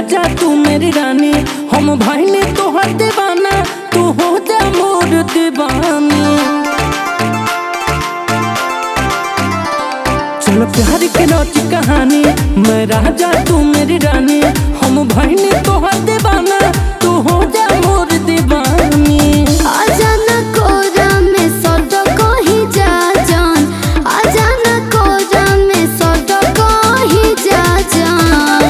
राजा तू मेरी रानी, हम भाई ने तोहर दीवाना, तू हो जा मोर दीवानी। चलो प्यार के रोच कहानी, मैं राजा तू मेरी रानी, हम भाई ने तोहर दीवाना, तू हो जा मोर दीवानी। आजा ना कोरा में सोडो को ही जा जान, आजा ना कोरा में सोडो को ही जा जान।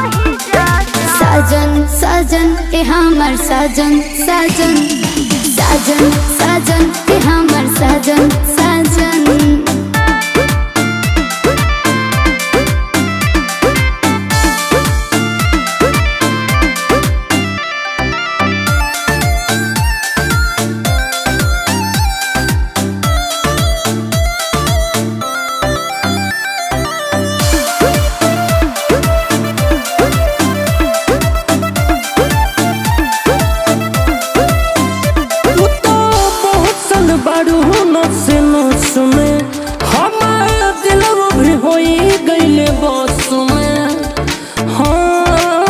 साजन साजन ए हमर साजन साजन, साजन साजन ए हमर साजन साजन। बारू नस नस में हमार दिल भी हो गईले बस में। हाँ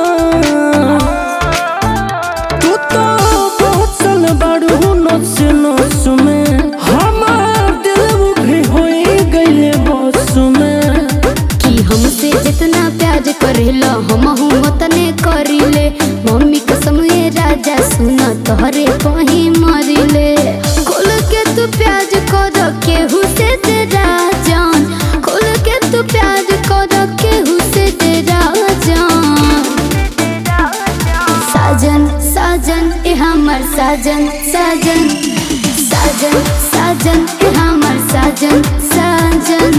तू तो बहुत सन बारू नस नस में, हमार दिल भी हो गईले बस में। कि हमसे जितना प्यार करेला हमहू उतने करिले, मम्मी कसम ये राजा सुना तोहरे कहीं मरिले। खोल के तू प्याज कर केहू से तेरा जान, खोल के तू प्याज कर केहू से तेरा जान। साजन साजन ए हमर साजन साजन, साजन साजन ए हमर साजन साजन।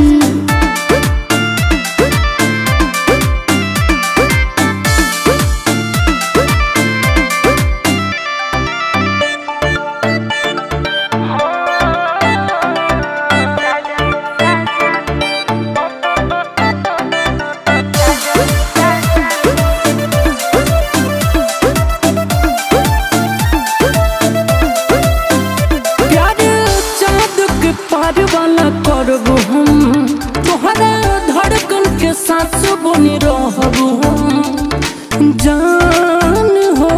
पार वाला करबू हम, तोहरा धड़कन के साथ बनी रहबू हम जान हो।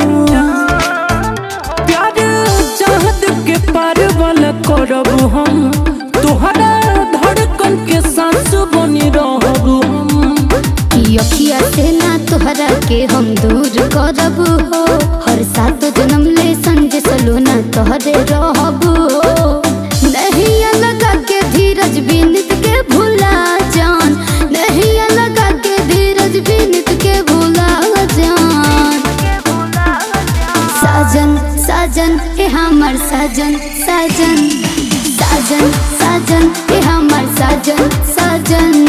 प्यार चाहत के पार वाला करबू हम, तोहरा धड़कन के साथ बनी रहबू हम। अखिया से ना तोहरा के हम दूर करबू हो, हर सात जन्म ले संजय सलोना तोहरे रहबू हो। नहीं लगा के धीरज विनीत के भूला जान, नहीं लगा के धीरज विनीत के भूला जान। साजन साजन ए हमर साजन साजन, साजन साजन ए हमर साजन साजन।